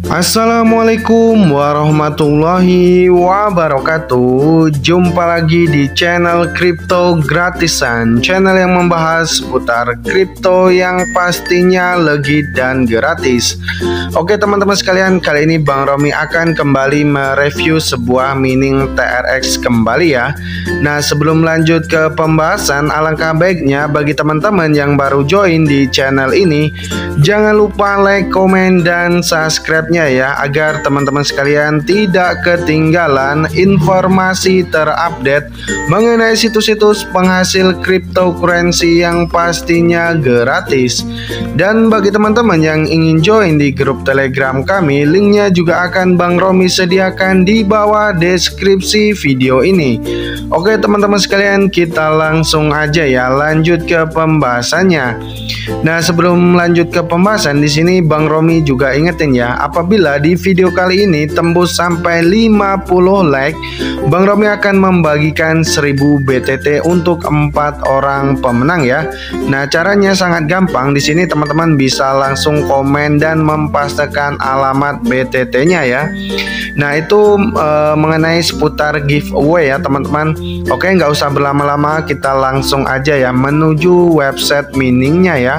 Assalamualaikum warahmatullahi wabarakatuh. Jumpa lagi di channel Kripto Gratisan, channel yang membahas seputar kripto yang pastinya legit dan gratis. Oke teman-teman sekalian, kali ini Bang Romi akan kembali mereview sebuah mining TRX kembali ya. Nah, sebelum lanjut ke pembahasan, alangkah baiknya bagi teman-teman yang baru join di channel ini, jangan lupa like, komen, dan subscribe-nya ya, agar teman-teman sekalian tidak ketinggalan informasi terupdate mengenai situs-situs penghasil cryptocurrency yang pastinya gratis. Dan bagi teman-teman yang ingin join di grup Telegram kami, linknya juga akan Bang Romi sediakan di bawah deskripsi video ini. Oke teman-teman sekalian, kita langsung aja ya lanjut ke pembahasannya. Nah, sebelum lanjut ke pembahasan, di sini Bang Romi juga ingetin ya, apabila di video kali ini tembus sampai 50 like, Bang Romi akan membagikan 1000 BTT untuk 4 orang pemenang ya. Nah, caranya sangat gampang. Di sini teman-teman bisa langsung komen dan mempastekan alamat BTT-nya ya. Nah, itu mengenai seputar giveaway ya teman-teman. Oke, nggak usah berlama-lama, kita langsung aja ya menuju website miningnya ya.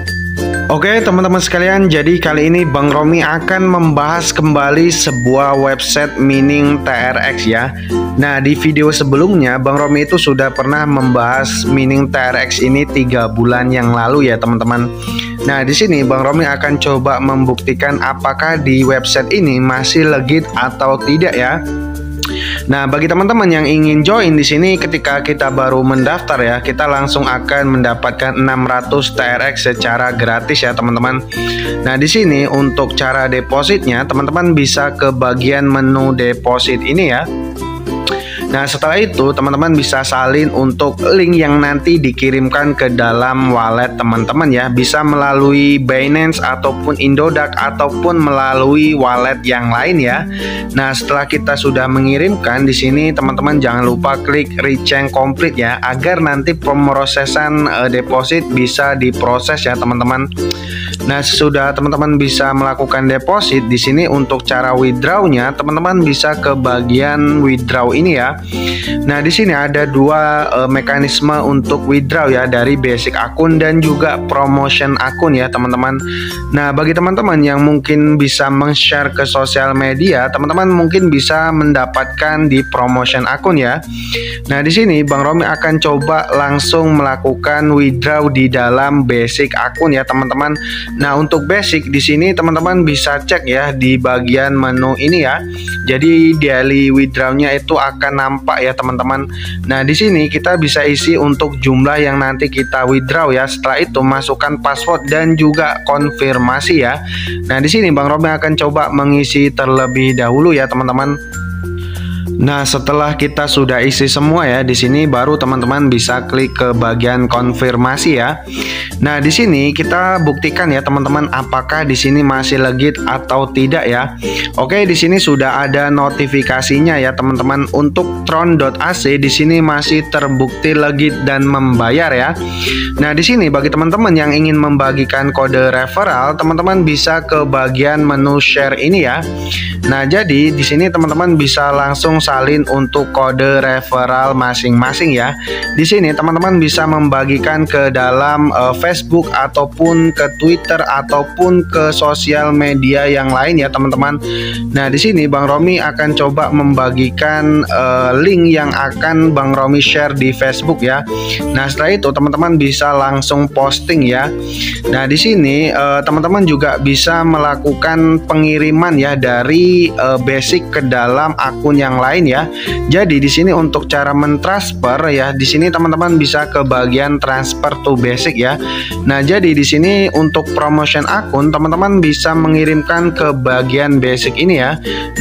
Oke teman-teman sekalian, jadi kali ini Bang Romi akan membahas kembali sebuah website mining TRX ya. Nah, di video sebelumnya Bang Romi itu sudah pernah membahas mining TRX ini 3 bulan yang lalu ya teman-teman. Nah, di sini Bang Romi akan coba membuktikan apakah di website ini masih legit atau tidak ya. Nah, bagi teman-teman yang ingin join di sini, ketika kita baru mendaftar ya, kita langsung akan mendapatkan 600 TRX secara gratis ya teman-teman. Nah, di sini untuk cara depositnya, teman-teman bisa ke bagian menu deposit ini ya. Nah, setelah itu teman-teman bisa salin untuk link yang nanti dikirimkan ke dalam wallet teman-teman ya. Bisa melalui Binance ataupun Indodax ataupun melalui wallet yang lain ya. Nah, setelah kita sudah mengirimkan, di sini teman-teman jangan lupa klik rechain complete ya, agar nanti pemrosesan deposit bisa diproses ya teman-teman. Nah, sesudah teman-teman bisa melakukan deposit, di sini untuk cara withdraw-nya teman-teman bisa ke bagian withdraw ini ya. Nah, di sini ada dua mekanisme untuk withdraw ya, dari basic akun dan juga promotion akun ya teman-teman. Nah, bagi teman-teman yang mungkin bisa meng-share ke sosial media, teman-teman mungkin bisa mendapatkan di promotion akun ya. Nah, di sini Bang Romi akan coba langsung melakukan withdraw di dalam basic akun ya teman-teman. Nah, untuk basic di sini teman-teman bisa cek ya di bagian menu ini ya. Jadi daily withdraw-nya itu akan nampak ya teman-teman. Nah, di sini kita bisa isi untuk jumlah yang nanti kita withdraw ya. Setelah itu masukkan password dan juga konfirmasi ya. Nah, di sini Bang Romi akan coba mengisi terlebih dahulu ya teman-teman. Nah, setelah kita sudah isi semua ya, di sini baru teman-teman bisa klik ke bagian konfirmasi ya. Nah, di sini kita buktikan ya teman-teman apakah di sini masih legit atau tidak ya. Oke, di sini sudah ada notifikasinya ya teman-teman. Untuk Tron.ac di sini masih terbukti legit dan membayar ya. Nah, di sini bagi teman-teman yang ingin membagikan kode referral, teman-teman bisa ke bagian menu share ini ya. Nah, jadi di sini teman-teman bisa langsung salin untuk kode referral masing-masing ya. Di sini teman-teman bisa membagikan ke dalam Facebook ataupun ke Twitter ataupun ke sosial media yang lain ya teman-teman. Nah, di sini Bang Romi akan coba membagikan link yang akan Bang Romi share di Facebook ya. Nah, setelah itu teman-teman bisa langsung posting ya. Nah, di sini teman-teman juga bisa melakukan pengiriman ya dari basic ke dalam akun yang lain ya. Jadi di sini untuk cara mentransfer ya, di sini teman-teman bisa ke bagian transfer to basic ya. Nah, jadi di sini untuk promotion akun teman-teman bisa mengirimkan ke bagian basic ini ya.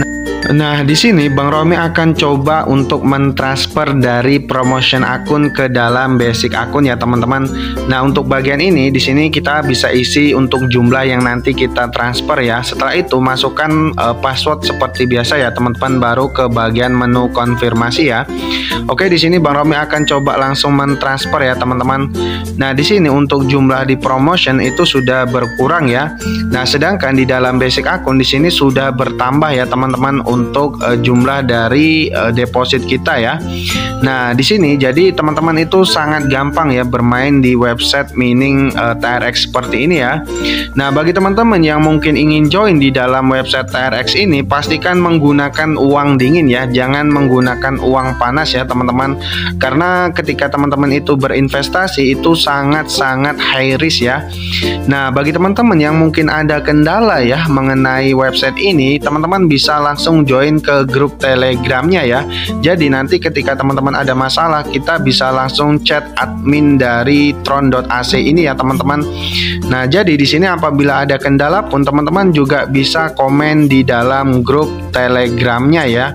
Nah, di sini Bang Romi akan coba untuk mentransfer dari promotion akun ke dalam basic akun ya teman-teman. Nah, untuk bagian ini di sini kita bisa isi untuk jumlah yang nanti kita transfer ya. Setelah itu masukkan password seperti biasa ya teman-teman, baru ke bagian menu konfirmasi ya. Oke, di sini Bang Romi akan coba langsung mentransfer ya teman-teman. Nah, di sini untuk jumlah di promotion itu sudah berkurang ya. Nah, sedangkan di dalam basic akun di sini sudah bertambah ya teman-teman untuk jumlah dari deposit kita ya. Nah, di sini jadi teman-teman itu sangat gampang ya bermain di website mining TRX seperti ini ya. Nah, bagi teman-teman yang mungkin ingin join di dalam website TRX ini, pastikan menggunakan uang dingin ya, jangan menggunakan uang panas ya teman-teman. Karena ketika teman-teman itu berinvestasi itu sangat-sangat high risk ya. Nah, bagi teman-teman yang mungkin ada kendala ya mengenai website ini, teman-teman bisa langsung join ke grup Telegramnya ya. Jadi nanti ketika teman-teman ada masalah, kita bisa langsung chat admin dari tron.ac ini ya teman-teman. Nah, jadi di sini apabila ada kendala pun teman-teman juga bisa komen di dalam grup Telegramnya ya.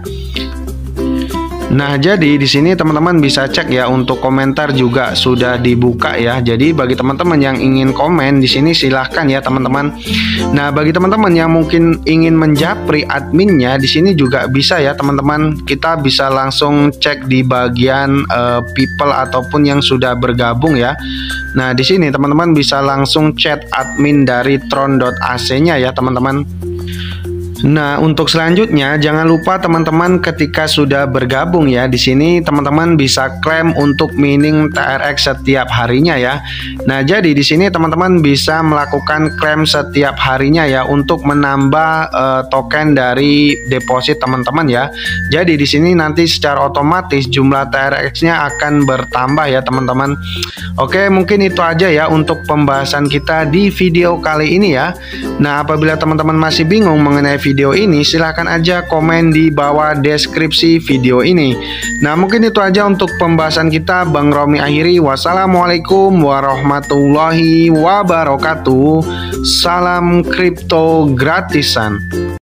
Nah, jadi di sini teman-teman bisa cek ya, untuk komentar juga sudah dibuka ya. Jadi bagi teman-teman yang ingin komen di sini silahkan ya teman-teman. Nah, bagi teman-teman yang mungkin ingin menjapri adminnya di sini juga bisa ya teman-teman. Kita bisa langsung cek di bagian people ataupun yang sudah bergabung ya. Nah, di sini teman-teman bisa langsung chat admin dari tron.ac-nya ya teman-teman. Nah, untuk selanjutnya jangan lupa teman-teman ketika sudah bergabung ya, di sini teman-teman bisa klaim untuk mining TRX setiap harinya ya. Nah, jadi di sini teman-teman bisa melakukan klaim setiap harinya ya untuk menambah token dari deposit teman-teman ya. Jadi di sini nanti secara otomatis jumlah TRX-nya akan bertambah ya teman-teman. Oke, mungkin itu aja ya untuk pembahasan kita di video kali ini ya. Nah, apabila teman-teman masih bingung mengenai video ini, silahkan aja komen di bawah deskripsi video ini. Nah, mungkin itu aja untuk pembahasan kita. Bang Romi akhiri. Wassalamualaikum warahmatullahi wabarakatuh. Salam kripto gratisan.